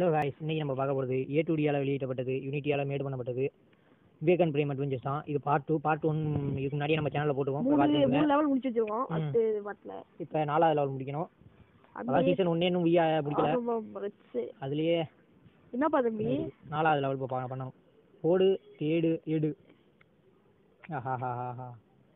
Hello guys, இன்னைக்கு நம்ம பார்க்க போகிறது A2Dயால் வெளியிடப்பட்டது, யூனிட்டியால் மேட் பண்ணப்பட்டது விவேகன் பிரேம் அட்வென்ச்சர்ஸ் தான். இது பார்ட் 1 இதுக்கு முன்னாடியே நம்ம சேனலில் போட்டுருவோம். 3 லெவல் முடிச்சு வச்சிருக்கோம். அடுத்து பார்ட்ல இப்போ 4வது லெவல் முடிக்கணும். அதான் சீசன் 1 இன்னும் முடிக்கல. அதுலயே என்னப்பா தம்பி 4வது லெவல் இப்போ பண்ணணும். ஓடு தேடு எடு. ஆஹாஹாஹா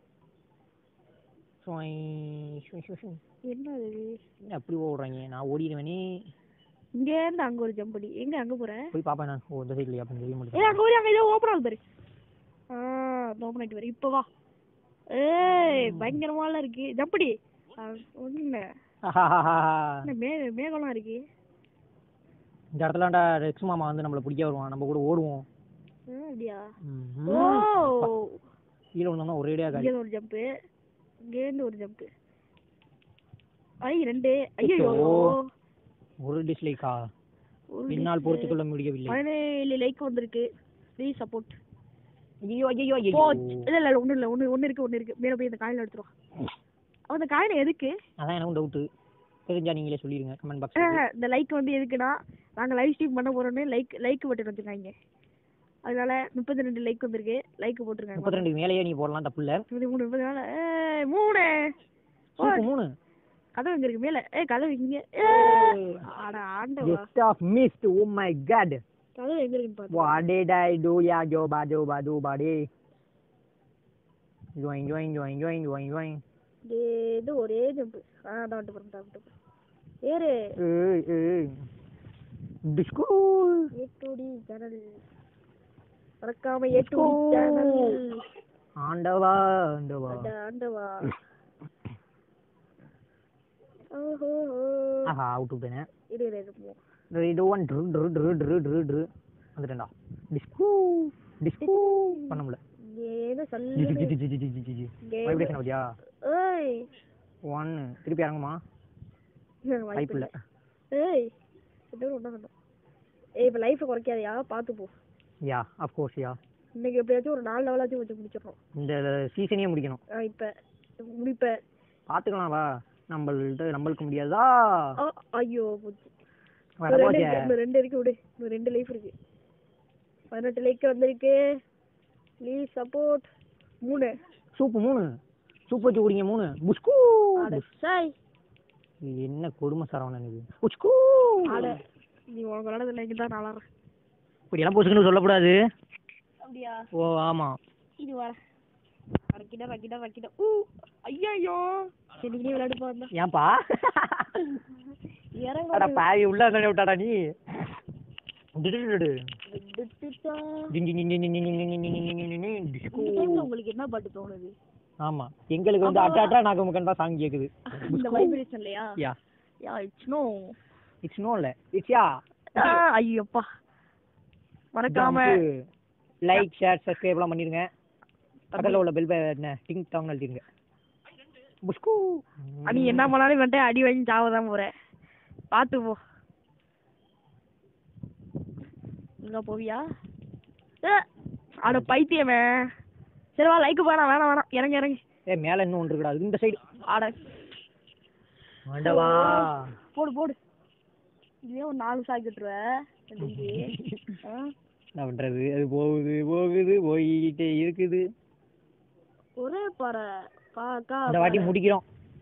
என்ன அப்படி ஓடுறாங்க? நான் ஓடிடுவேனே. இங்க இருந்து அங்க ஒரு ஜம்ப் அடி. எங்க அங்க போறேன்? போய் பாப்பேன் நான். இந்த சைடுல அப்ப தெரிய மாட்டேங்குது. ஏய் அங்க ஒரு அங்க ஏதோ ஓபன் ஆகுது பாரு. ஓபன் ஆயிட்டு வர. இப்போ வா. ஏய் பயங்கரமால இருக்கு. ஜம்ப் அடி. ஒண்ணு. மேகலாம் இருக்கு. இந்த இடத்துலடா ரெக்ஸ் மாமா வந்து நம்மள பிடிக்க வருவான். நம்ம கூட ஓடுவோம். அப்படியா? ஓ கீழ வந்தோம்னா ஒரேடியா காலி. இங்க ஒரு ஜம்ப். இங்க இருந்து ஒரு ஜம்ப். ஐ ரெண்டு. ஐயோ ஒரு டிஸ்லைக்கா? என்னால் பொறுத்து கொள்ள முடியவில்லை. 17 லைக் வந்திருக்கு. Please support. ஐயோ ஐயோ ஐயோ. இல்ல ஒண்ணு இருக்கு. மேல போய் இந்த காயில எடுத்துறோம். அந்த காயில எதுக்கு? அதான் எனக்கு டவுட். தெரிஞ்சா நீங்களே சொல்லிருங்க கமெண்ட் பாக்ஸ்ல. இந்த லைக் வந்து எதுக்குனா நாங்க லைவ் ஸ்ட்ரீம் பண்ண போறோம்னு லைக் பட்டன் வச்சிருக்காங்க. அதனால 32 லைக் வந்திருக்கு. லைக் போட்டுருங்க. 32 மேலயே நீ போடலாம், தப்பு இல்ல. 3 கதவு எங்க இருக்கு? மேல. கதவு இங்க. அட ஆண்டவா. Just of missed. Oh my god. கதவு எங்க இருக்குன்னு பாத்து. What did I do? Ya jo ba body. Join. இது ஒரே ஜம்ப். டாட் போறேன். ஏறு. ஏய். டிஸ்கோ. A2D channel. மறக்காம A2D சேனல். ஆண்டவா. ஓஹோ. ஆஹா அவுட் விட்டேனே. இரு போ. இது ஒன் ட்ரு வந்துட்டேன்டா. டிஸ்கோ பண்ண முடியல. ஏதோ சொல்லு. வைப்ரேஷன் ஆகுதியா? ஏய் 1 திருப்பி இறங்குமா? வைப் இல்ல. ஏய் இது ஒண்ணு. இப்ப லைஃப் குறைக்காதயா, பாத்து போ. Yeah of course yeah. இன்னைக்கு எப்படியாச்சும் ஒரு 4 லெவலாச்சும் வச்சு முடிச்சிடணும். இந்த சீசனே முடிக்கணும். இப்ப முடிப்ப பாத்துக்கலாம் வா. நம்மளுக்கு முடியாதா? ஐயோ ரெண்டு இருக்கு. விடு, 2 லைஃப் இருக்கு. 18 லைக் வந்திருக்கு. Please support. 3 சூப் வச்சு குடிங்க. 3 புஸ்கு. சாய் என்ன கொடுமை சரவணன் இது. புஸ்கு. நீ உனக்கு விளையாடுறது லைக் தான் நல்லா இருக்கு. இப்படி எல்லாம் புஸ்குன்னு சொல்லக்கூடாது. அப்படியா? ஓ ஆமா. இது வர ரக்கிட. ஐயோ சரி நீ விளையாடு பாருங்க. ஏன்பா இறங்க பாவி உள்ள வந்து விட்டாடா நீ. உங்களுக்கு என்ன பாட்டு தோணுது? ஆமா எங்களுக்கு வந்து அட்டா நாக்கு முக்கன் சாங் கேக்குது. இந்த வைப்ரேஷன்லயா? யா இட்ஸ் நோ இல்ல இட்ஸ் யா. ஐயோப்பா மறக்காம லைக் ஷேர் சப்ஸ்கிரைப் எல்லாம் பண்ணிருங்க. பக்கத்துல உள்ள பெல் பட்டனை டிங் டாங் அழுத்திடுங்க. புஸ்கு. நீ என்ன பண்ணாலும் வந்துட்டு அடி வாங்கி சாவதான் போற. பாத்து போ. இங்க போவியா? அட பைத்தியமே. சரி வா லைக் போடா. வேணாம் இறங்கு. மேல இன்னும் ஒன்று இருக்குடா. இந்த சைடு. ஆட ஆண்டவா. போடு. இதே ஒரு 4 சாக்கிட்டுருவ. என்ன பண்றது? அது போகுது போயிட்டே இருக்குது. ஒரே பாற பாக்கா. இந்த வாட்டி முடிக்கிறோம்.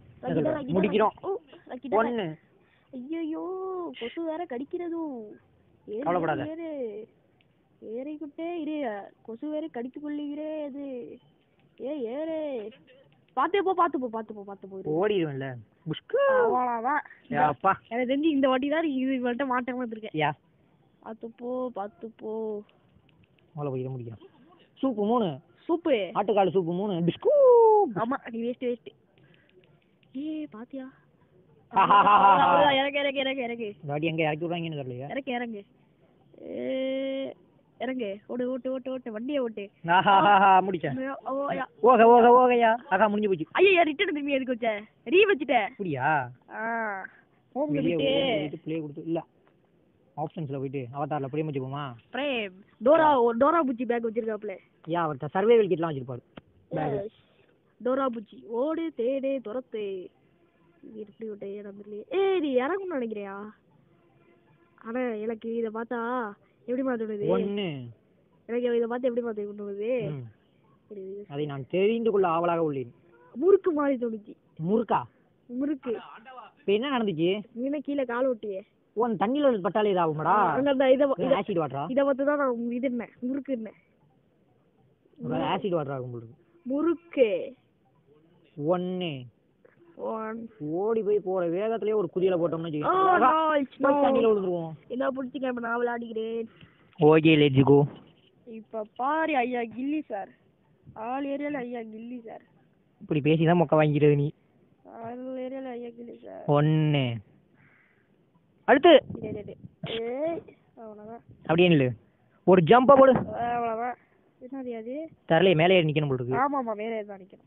1. ஐயோ கொசு வேற கடிக்கிறது. கவலைப்படாத. ஏறிக்கிட்டே இரு. கொசு வேற கடித்து கொள்ளுகிறது. ஏறு. பாத்து போ. ஓடிடுவேன்ல. புஷ்கு. அவ்வளவுதான். அப்பா எனக்கு தெரிஞ்சு இந்த வாட்டி தான் இது வந்துட்டு மாட்டாம இருக்கேன். யா பாத்து போ. மொள போய் முடிக்கிறோம். சூப் 3. சூப்பு ஆட்டுக்கால் சூப்பு 3. டிஸ்கு. ஆமா நீ வேஸ்ட். பாத்தியா? இறங்கு. இந்த வாட்டி எங்க இறக்கி விடுறாங்கன்னு தெரியலையா? இறங்கு. ஓட்டு வண்டியை ஓட்டு. முடிச்சேன். ஓகையா. ஆகா முடிஞ்சு போச்சு. ஐயா ரிட்டர்ன் திரும்பி எதுக்கு வச்ச? ரீ வச்சுட்டேன். அப்படியா? ஹோம் போயிட்டு ப்ளே கொடுத்து இல்ல ஆப்ஷன்ஸ்ல போயிட்டு அவதார்ல பிரேம் வச்சுப்போமா? பிரேம் டோரா புச்சி பேக் வச்சிருக்காப்ல. அவர்ட்ட சர்வைவல் கிட்லாம் வச்சிருப்பாரு. டோரா புச்சி ஓடு தேடு துரத்து. எப்படி விட்டே நம்பர்லயே. நீ இறங்கணும்னு நினைக்கிறியா? ஆனா எனக்கு இதை பார்த்தா எப்படிமா தோணுது? ஒன்று. எனக்கு இதை பார்த்தா எப்படிமா தோணுது? அதை நான் தெரிந்து கொள்ள ஆவலாக உள்ளேன். முறுக்கு மாதிரி தோணுச்சு. முறுக்கா? முறுக்கு. இப்போ என்ன நடந்துச்சு? நீ கீழே கால் ஓட்டியே. உன் தண்ணியில் பட்டாலே இதாகுமாடா? ஆசிட் வாட்டரா? இதை பார்த்து தான் நான் இது என்ன முறுக்கு என்ன ஆசிட் வாட்டர் ஆகும் போது. முறுக்கு. ஒன்று. ஓடி போய் போற வேகத்திலேயே ஒரு குதியில போட்டோம்னு தண்ணியில விழுந்துருவோம். என்ன பிடிச்சிக்க இப்ப நான் விளையாடிக்கிறேன். Okay let's go. இப்ப பாரு ஐயா கில்லி சார். ஆல் ஏரியால ஐயா கில்லி சார். இப்படி பேசிதான் மொக்க வாங்கிக்கிறது நீ. ஆல் ஏரியால ஐயா கில்லி சார். ஒன்று. அடுத்து அவ்வளவுதான். அப்படியே இல்லை, ஒரு ஜம்பை போடு. அவ்வளவுதான். என்னது அது? தரலையே மேலே ஏறி நிக்கணும் போல இருக்கு. ஆமாமா மேலே ஏறி தான் நிக்கணும்.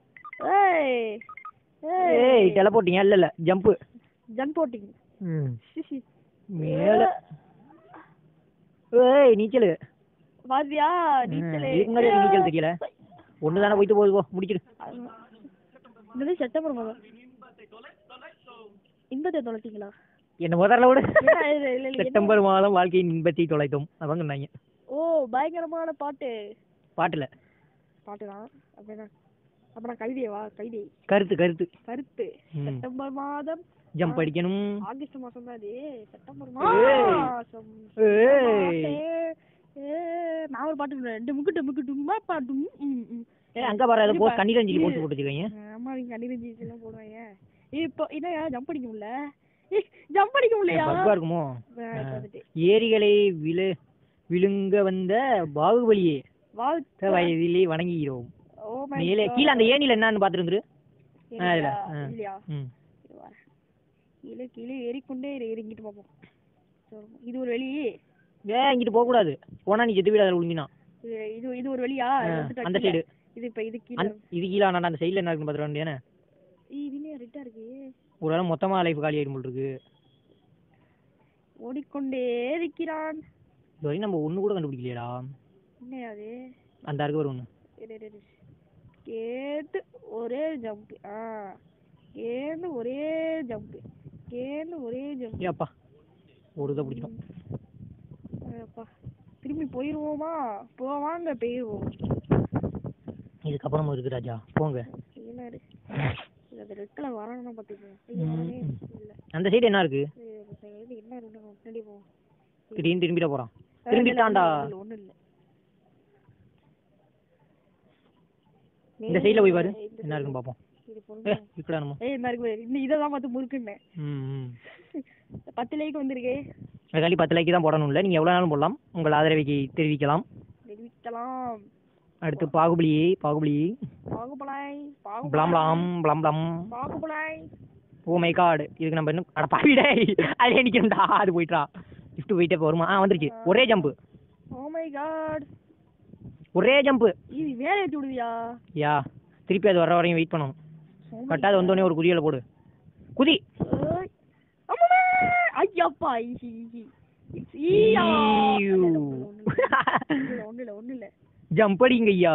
ஏய் டெலபோர்ட்டிங் இல்ல ஜம்ப். ஜம்போட்டிங். மேல. ஏய் நீச்சல். பாத்தியா நீச்சல். இதுக்கு முன்னாடி நீச்சல் தெரியல. ஒண்ணு தானே போயிட்டு போகுது, போ முடிச்சிடு. இந்த செப்டம்பர் மாதம் இன்பத்தை தொலைச்சிங்களா? என்ன முதல்ல விட. செப்டம்பர் மாதம் வாழ்க்கையின் இன்பத்தை தொலைத்தோம் அவங்க சொன்னாங்க. ஓ பயங்கரமான பாட்டு. பாட்டுல பாட்டுதான் அப்படின்னா அப்புறம் கவிதையவா? கவிதை. கருத்து கருத்து கருத்து. செப்டம்பர் மாதம் ஜம்ப் அடிக்கணும். ஆகஸ்ட் மாசம் தான் அது. செப்டம்பர் மாசம். நான் ஒரு பாட்டு டுமுக்கு டுமுக்கு டும்மா பாட்டும். அங்க பாரு அதை போ கண்ணீர் அஞ்சலி போட்டு போட்டுருக்கீங்க. ஆமா நீங்க கண்ணீர் அஞ்சலி எல்லாம் போடுவாங்க. இப்போ என்ன ஜம்ப் அடிக்க முடியல? ஜம்ப் அடிக்க முடியலையா? பக்கா இருக்குமோ? ஏரிகளை விழுங்க வந்த பாகுபலியே வாழ்த்த வயதிலே வணங்குகிறோம். மேலே கீழே அந்த ஏணில என்னன்னு பாத்துட்டு வந்துரு. கீழே கீழே ஏறிக்கொண்டே இறங்கிட்டு பார்ப்போம். இது ஒரு வழி. இங்கிட்டு போக கூடாது, போனா நீ செத்து வீடு விழுங்கினா. இது ஒரு வழியா? அந்த சைடு. இது இப்ப இது கீழே. இது கீழே அந்த சைடுல என்ன இருக்குன்னு பாத்துட்டு வந்தேனே. இதுலயே ரெட்டா இருக்கு. ஒரு வேளை மொத்தமா லைஃப் காலி ஆயிடும் போல இருக்கு. ஓடிக்கொண்டே இருக்கிறான். இதுவரைக்கும் நம்ம ஒண்ணு கூட கண்டுபிடிக்கலையடா. என்னது? அந்த இருக்கு ஒரு ஒண்ணு. கேட்டு ஒரே ஜம்ப். கேந்து ஒரே ஜம்ப். கேந்து ஒரே ஜம்ப். ஏப்பா ஒரு இதை பிடிச்சிட்டோம். அப்பா திரும்பி போயிருவோமா? போவாங்க போயிருவோம். இதுக்கப்புறமும் இருக்கு ராஜா, போங்க. என்னது ரெட் கலர் வரணும்னா பாத்துக்கோங்க. அந்த சைடு என்ன இருக்கு? என்ன இருக்கு முன்னாடி போ. திரும்பிட போறான். திரும்பிட்டான்டா. ஒண்ணு இல்ல. இந்த சைடுல போய் பாரு என்ன இருக்குன்னு பாப்போம். இருக்குடா நம்ம. என்ன இருக்கு? இததான் பார்த்து முறுக்குன்னே. 10 லைக் வந்திருக்கு. அதுக்காண்டி 10 லைக் தான் போடணும் இல்ல, நீங்க எவ்வளவு நாளும் போடலாம். உங்கள் ஆதரவை தெரிவிக்கலாம். அடுத்து பாகுபலி. ஓ மை காட், இதுக்கு நம்ம இன்னும் அட பாவிடே அதே நிக்கணும்டா. அது போயிட்டா லிஃப்ட் போயிட்டே வருமா? வந்துருச்சு. ஒரே ஜம்ப். ஓ மை காட், ஒரே ஜம்ப். இது வேற ஏத்தி விடுவியா? யா திருப்பி அது வர வரையும் வெயிட் பண்ணணும். கட்டாத வந்தோடனே ஒரு குதியில போடு. குதி. ஐயப்பா ஒண்ணு இல்ல. ஜம்ப் அடிங்க ஐயா.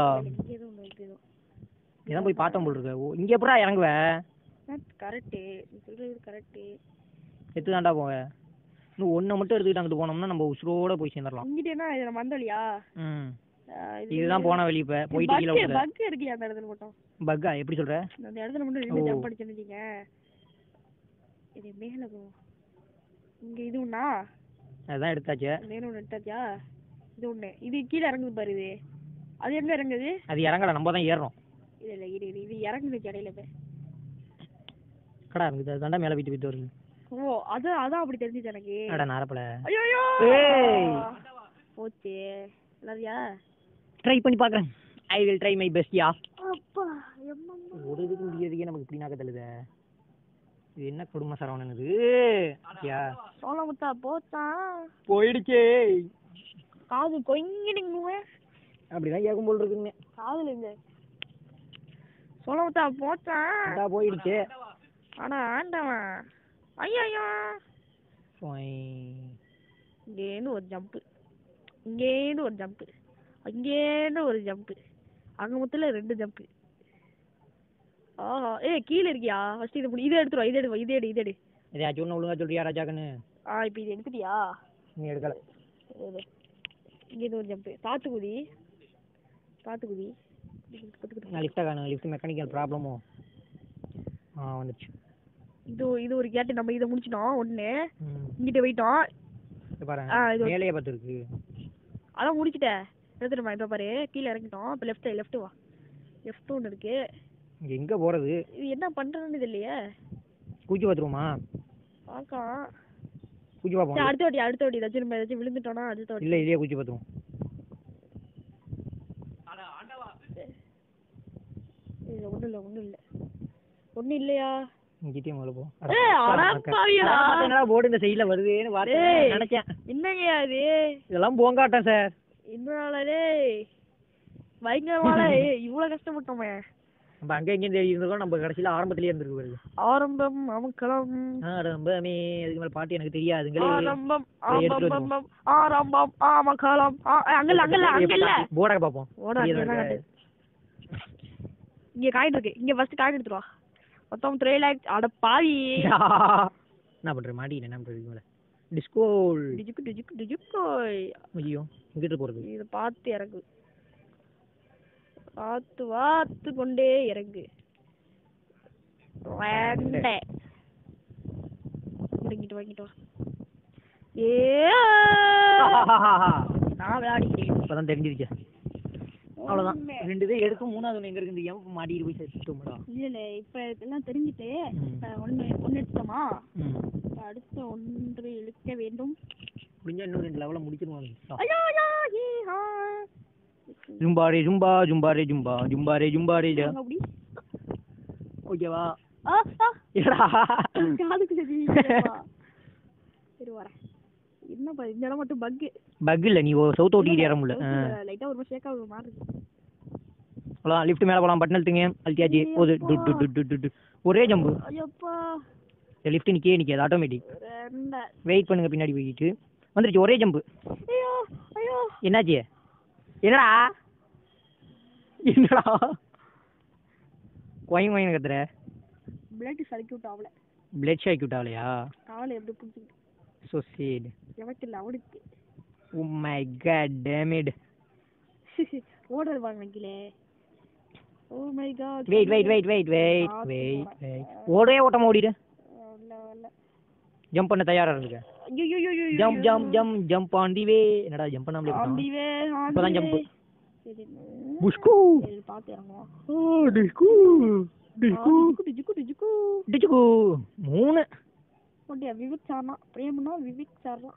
இதான் போய் பார்த்தோம் போல் இருக்கு. இங்க எப்படா இறங்குவ? கரெக்ட், சொல்றது கரெக்ட். எத்து தாண்டா போங்க. இன்னும் ஒன்றை மட்டும் எடுத்துக்கிட்டு அங்கிட்டு போனோம்னா நம்ம உசுரோட போய் சேர்ந்துடலாம். இங்கிட்டேனா இது நம்ம வந்த வழியா? இதுதான் போன வழி. இப்ப போயிட்டு கீழ விழுற பக் இருக்குயா அந்த இடத்துல மட்டும். பக்கா எப்படி சொல்ற? அந்த இடத்துல மட்டும் ரெண்டு ஜம்ப் அடிச்சீங்க. இது மேல போ. இங்க இது ஒண்ணா? அதான் எடுத்தாச்சு. மேல ஒண்ணு எடுத்தாச்சா? இது ஒண்ணு. இது கீழ இறங்குது பாரு. இது அது எங்க இறங்குது? அது இறங்கல, நம்ம தான் ஏறணும். இல்ல இது இறங்குது இடையில பே. கடா இருக்குது. அதுதான்டா மேல போயிட்டு வருது. ஓ அதான் அப்படி தெரிஞ்சுச்சு எனக்கு. அட நாரப்பல. ஐயோ ஏய் போச்சே. எல்லாரியா ட்ரை பண்ணி பார்க்கறேன். I will try my best yeah. அப்பா எம்மா ஒரு இதுக்கு முடியறதுக்கே நமக்கு இப்படி நாக்க தள்ளுதே. இது என்ன குடும்ப சரவணன் இது? யா சோளமுத்தா போச்சா? போயிடுச்சே. காது கொங்கிடுங்க. அப்படிதான் கேட்கும் போல் இருக்குங்க. காதுல இங்க சோளமுத்தா போச்சா? போயிடுச்சே. ஆனா ஆண்டவன் ஐயோ. இங்கேருந்து ஒரு ஜம்ப், இங்கேருந்து ஒரு ஜம்ப், அங்கேருந்து ஒரு ஜம்ப், அங்க மொத்தல 2 ஜம்ப். ஆஹா கீழே இருக்கியா? ஃபர்ஸ்ட் இதை எடுத்துருவா. இதை எடு. இதையாச்சும் ஒன்று ஒழுங்கா சொல்றியா ராஜாக்கன்னு? இப்போ இது எடுத்துட்டியா? நீ எடுக்கல. இங்கே இது ஒரு ஜம்ப். சாத்துக்குடி. நான் லிஃப்ட்டை காணும். லிஃப்ட் மெக்கானிக்கல் ப்ராப்ளமோ வந்துச்சு. இது ஒரு கேட்டு. நம்ம இதை முடிச்சிட்டோம். ஒன்று இங்கிட்ட போயிட்டோம். பாருங்க மேலேயே பார்த்து இருக்கு. அதான் முடிச்சிட்டேன். எடுத்துட்டுமா இப்போ பாரு கீழே இறங்கிட்டோம். இப்போ லெஃப்ட் வா. லெஃப்ட் ஒன்று இருக்கு. இங்கே எங்கே போகிறது? இது என்ன பண்ணுறதுன்னு இது இல்லையே. கூச்சி பார்த்துருவோமா? பார்க்கலாம். கூச்சி பார்ப்போம். அடுத்த வாட்டி ஏதாச்சும் நம்ம ஏதாச்சும் விழுந்துட்டோம்னா அடுத்த வாட்டி. இல்லை இல்லையா கூச்சி பார்த்துருவோம். ஒன்றும் இல்லையா? இங்கிட்டே முதல்ல போ. போர்டு இந்த சைடில் வருதுன்னு நினைச்சேன். என்னங்கய்யா இது? இதெல்லாம் போங்காட்டம் சார். இன்னொரு பயங்கரமான இவ்வளவு கஷ்டப்பட்டோமே. நம்ம அங்கே எங்கேயும் தேடி இருந்திருக்கோம். நம்ம கடைசியில் ஆரம்பத்திலேயே இருந்திருக்கு பாருங்க. ஆரம்பம் அமக்களம். ஆரம்பமே அதுக்கு மேலே பாட்டு எனக்கு தெரியாதுங்களே. ஆரம்பம் அமக்களம். அங்கல்ல போர்டை பார்ப்போம். இங்க காயின் இருக்கு. இங்க ஃபர்ஸ்ட் காயின் எடுத்துட்டு வா. மொத்தம் 3 lakhs. அட பாவி. என்ன பண்ற? மாட்டிக்கிட்டேன். என்ன பண்றது? டிஸ்கோ டிஜுக்கு. ஐயோ இங்கிட்டு போறது. இது பார்த்து இறங்கு. பார்த்து கொண்டே இறங்கு. இறங்கிட்டு வாங்கிட்டு வா. நான் விளையாடிக்கிறேன். இப்பதான் தெரிஞ்சிருச்சு. அவ்வளவுதான். 2 இதை எடுக்கும். 3வது ஒன்று எங்க இருக்கு? ஏன் மாட்டிட்டு போய் செத்துட்டோம்டா. இல்ல இப்ப இதெல்லாம் தெரிஞ்சுட்டு ஒன்னு எடுத்துட்டோமா? அடுத்த 1 இழுக்க வேண்டும். முடிஞ்சா இன்னும் 2 லெவல முடிச்சிருவாங்க. ஜும்பாரே ஓகேவா? என்னப்பா இந்த இடம் மட்டும் பக் இல்ல. நீ சவுத் ஓட்டிக்கிட்டு ஏற முடியல. லைட்டா ஒரு ஷேக் ஆகுற மாதிரி இருக்கு. போலாம். லிஃப்ட் மேல போலாம். பட்டன் அழுத்துங்க. அழுத்தியாச்சு. ஒரே ஜம்ப். ஐயப்பா. லிஃப்ட் நிக்காது. ஆட்டோமேட்டிக். வெயிட் பண்ணுங்க. பின்னாடி போயிட்டு வந்துருச்சு. ஒரே ஜம்ப். என்னாச்சு? என்னடா கோயிங் கத்துற? பிளட் சர்க்யூட் ஆகலையா? காலை எப்படி புடிச்சிட்டு? So sad. எனக்கு இல்ல அவனுக்கு. Oh my god damn it. ஓடல் வாங்கனீங்களே. Oh my god. Wait. ஓட்டமா ஓடிடு. இல்ல. ஜம்ப் பண்ண தயாரா இருங்க. ஐயோ. Jump on the way. என்னடா ஜம்ப் பண்ணாமலே போறோம். On the way. இப்போதான் ஜம்ப். புஷ்கு. பாத்து இறங்குவோம். டிஸ்கு. 3 ஓடியா விவிக் சார்னா பிரேமனா விவிக் சார்னா.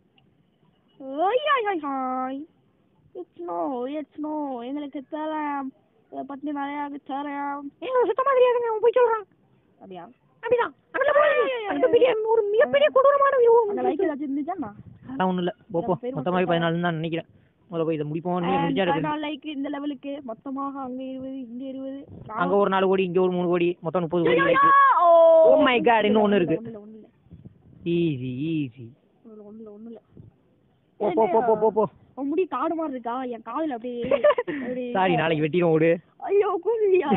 ஹாய். இட்ஸ் நோ எங்களுக்கு தரேன். பத்தி நிறைய தரேன். சுத்த மாதிரியா இருங்க. போய் சொல்றான். அப்படிதான். அந்த பெரிய ஒரு மிகப்பெரிய கொடூரமான வியூ. அந்த லைக் ஏதாச்சும் இருந்துச்சாண்ணா? அதான் ஒண்ணும் இல்ல. போப்போ. மொத்தமாவே 14 தான் நினைக்கிறேன். முதல்ல போய் இதை முடிப்போம். நீ முடிஞ்சா இருக்கு. 14 லைக் இந்த லெவலுக்கு மொத்தமாக அங்க 20 இங்க 20. அங்க ஒரு 4 கோடி இங்க ஒரு 3 கோடி மொத்தம் 30 கோடி லைக். O my God. இன்னும் ஒன்னு இருக்கு. ஈஸி. ஒண்ணு இல்ல. போ. உன் முடி காடு மாதிரி இருக்கா? என் காதுல அப்படியே. சாரி நாளைக்கு வெட்டிடும் ஓடு. ஐயோ கூவியா.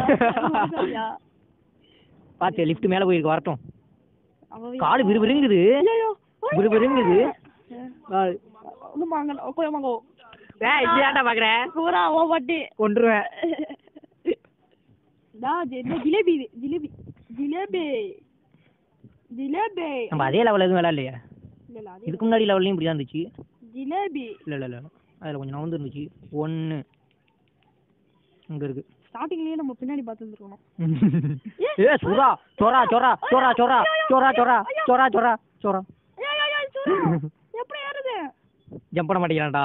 பாத்து லிஃப்ட் மேல போயிருக்கு. வரட்டும். காடு விறுவிறுங்குது. போய் டேய் இதாண்டா பாக்குற. பூரா ஓ பட்டி கொன்றுவேன். ஜிலேபி. நம்ம அதே லெவல் எதுவும் விளையாடலையா? இதுக்கு முன்னாடி லெவல்லையும் இப்படி தான் இருந்துச்சு. ஜிலேபி இல்ல அதில் கொஞ்சம் நவுந்து இருந்துச்சு. 1 இங்க இருக்கு. ஸ்டார்டிங்லயே நம்ம பின்னாடி பார்த்து வந்துருக்கணும். எப்படி ஏறுது? ஜம்ப் பண்ண மாட்டேங்கிறான்டா.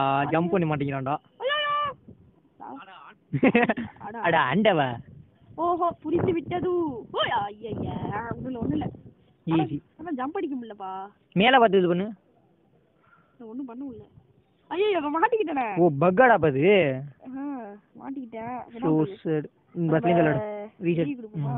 அட அண்டவ. ஓஹோ புரிந்து விட்டது. ஒண்ணு இல்ல. ஈஸி. ஆனா ஜம்ப் அடிக்க முடியலப்பா. மேல பார்த்து இது பண்ணு. ஒண்ணும் பண்ண முடியல. ஐயோ மாட்டிக்கிட்டேனே. ஓ பக்கடா பாது. மாட்டிக்கிட்டேன். சோசட் பஸ்லிங் கலர் ரீசெட் கொடுப்போமா?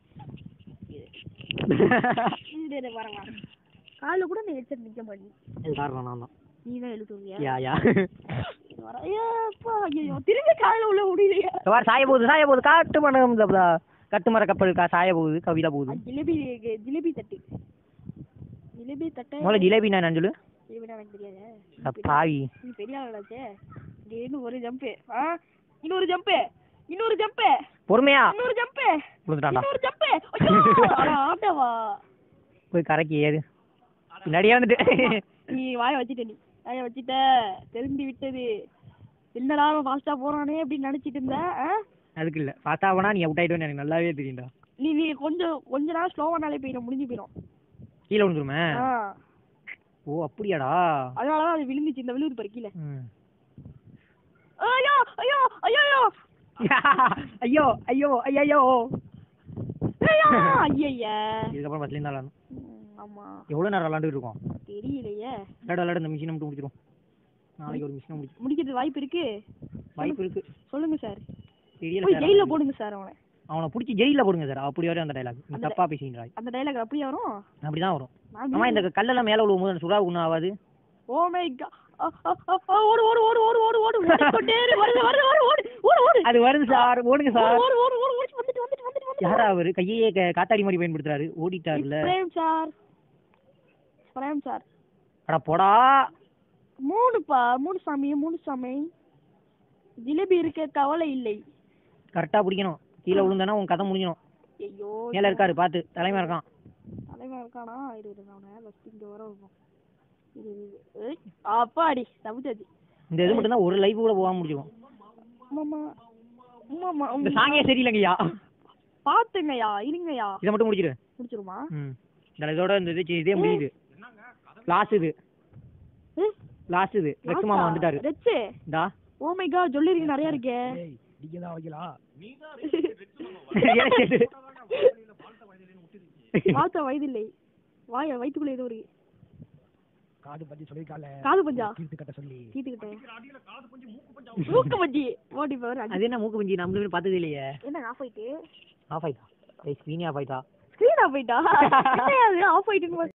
இது வரங்க. கால்ல கூட நீ ஹெட்செட் நிக்க மாட்டீ. இது காரணம் நான் தான். நீ தான் எழுதுறியா? யா ஐயப்பா ஐயோ திரும்பி கால்ல உள்ள ஓடிறியா? பார் சாய போகுது காட்டு மரம் கட்டுமர கப்பல் சாய போகுது கவிதா போகுது. ஜிலேபி தட்டு. ஜிலேபி தட்டை. முதல்ல ஜிலேபினா என்னன்னு சொல்லு. ஜிலேபினா எனக்கு தெரியாது. பாவி. நீ பெரிய ஆளாச்சே. இன்னும் ஒரு ஜம்ப். இன்னொரு ஜம்ப். பொறுமையா. இன்னொரு ஜம்ப். விழுந்துட்டான்டா. இன்னொரு ஜம்ப். ஐயோ அட ஆட்டவா. போய் கரைக்கு ஏறு. பின்னாடியே வந்துட்டு. நீ வாயை வச்சிட்ட. தெரிந்து விட்டது. என்னடா ஃபாஸ்டா போறானே அப்படின்னு நினைச்சிட்டு இருந்த. அதுக்கு இல்ல ஃபாஸ்டா போனா நீ அவுட் ஆயிடுவேன்னு எனக்கு நல்லாவே தெரியும்டா. நீ கொஞ்ச நேரம் ஸ்லோவானாலே முடிஞ்சு போயிடும். கீழே விழுந்துருமே. ஓ அப்படியாடா. அதனாலதான் அது விழுந்துச்சு. இந்த விழுது பாரு கீழே. ஐயோ இதுக்கப்புறம் பஸ்ல இருந்தா விளாடணும். ஆமா எவ்வளவு நேரம் விளாண்டுட்டு இருக்கோம் தெரியலையே. விளாட இந்த மிஷினை மட்டும் முடிச்சிடும். நாளைக்கு ஒரு மிஷினை முடிக்கிறது வாய்ப்பு இருக்கு. சொல்லுங்க சார். தெரியல. ஜெயில போடுங்க சார். அவனை பிடிச்சி ஜெயில போடுங்க சார். அப்படி வரும் அந்த டைலாக். நீ தப்பா பேசுறீங்க. அந்த டைலாக் அப்படியே வரும். அப்படிதான் வரும். ஆமா இந்த கல்லெல்லாம் மேல விழுவும் போது சுறா ஒண்ணும் ஆகாது. Oh my god. ஓடு. அது வருது சார். ஓடுங்க சார். யாரா அவரு கையே காத்தாடி மாதிரி பயன்படுத்துறாரு. ஓடிட்டாருல. Frame sir. அட போடா. மூணு சாமி. ஜிலேபி இருக்க கவலை இல்லை. கரெக்டா பிடிக்கணும். கீழே விழுந்தானா உன் கதை முடிஞ்சிடும். ஐயோ மேல இருக்காரு பாத்து. தலைமை இருக்கானா? இங்க வர அப்பாடி தப்பிச்சாச்சு. இந்த இது மட்டும் தான் ஒரு லைஃப் கூட போகாம முடிச்சிடும். இந்த சாங்கே சரியில்லைங்கய்யா. பாத்துங்கய்யா இருங்கய்யா. இதை மட்டும் முடிச்சிருமா? இதோட இந்த இதே முடியுது. லாஸ்ட் இது ரெக்ஸ் மாமா வந்துட்டாரு. டா ஓ மை காட் ஜொல்லிருக்கு நிறைய இருக்கே. டிக்கதா வைக்கலா. வாத்த வயதில்லை. வயித்துக்குள்ள ஏதோ ஒரு காது பஞ்சி சொல்லிருக்கால. காது பஞ்சா கீத்து கட்ட சொல்லி. மூக்கு பஞ்சி ஓடி போற. அது என்ன மூக்கு பஞ்சி? நம்மளுமே பார்த்ததே இல்லையே. என்ன ஆஃப் ஆயிட்டா? ஸ்கிரீன் ஆஃப் ஆயிட்டா. ஆஃப் ஆயிட்டா.